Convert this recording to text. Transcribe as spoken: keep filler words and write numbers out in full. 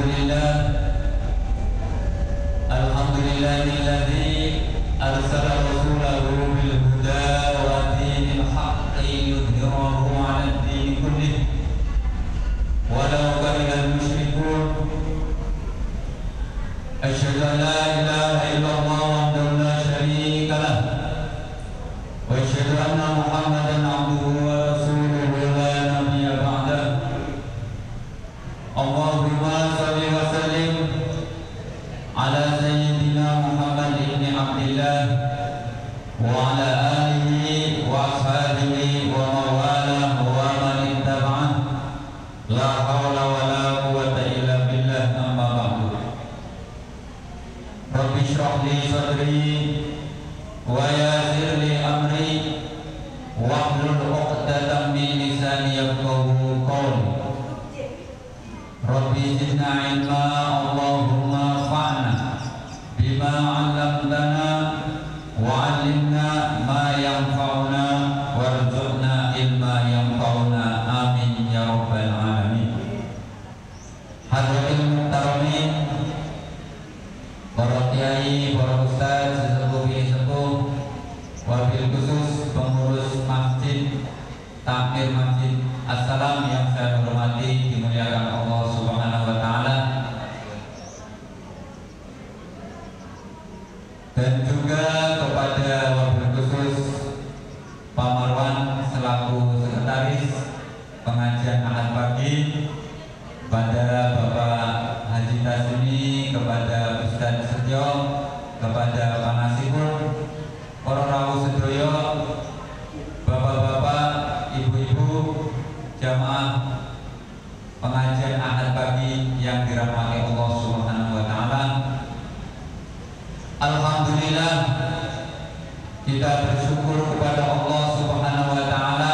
Alhamdulillah, Alhamdulillahilladzi arsala rasulahu bil huda wa dinil haqqi yudhhirahu 'ala ad-din kullih walau karihal musyrikun. Asyhadu an la ilaha illallah wahdahu la syarika lah wa asyhadu anna Muhammadan 'abduhu wa rasuluhu la nabiyya ba'dah. Allahumma shalli wa sallim ala sayyidina Muhammad ibn Abdillah wa ala alihi wa ashabihi wa mawalah wa man ittaba'ah. La hawla wa la quwwata illa billah, amma ba'du. Rabbi shrah li sadri wa yassir li amri wahlul 'uqdatam min lisani yafqahu qawli. Rabbi zidna ilma, Allahumma fa'na bima 'allamtana wa 'allimna ma yanfa'una warzuqna ilma yanfa'una, amin ya rabbal alamin. Hadirin muhtaramin, para kiai, para ustaz, sesepuh bini sepuh, wabil khusus pengurus masjid, takmir masjid Assalam yang saya hormati, dimuliakan Allah Subhanahu wa taala. Dan juga kepada wabil khusus Pak Marwan selaku sekretaris pengajian Ahad pagi, kepada Bapak Haji Tasuni, kepada Ustaz Setio, kepada Pak Nasibur, para rawuh sedoyo, bapak-bapak, ibu-ibu, jamaah pengajian Ahad pagi yang dirahmati Allah Subhanahu wa taala. Alhamdulillah, kita bersyukur kepada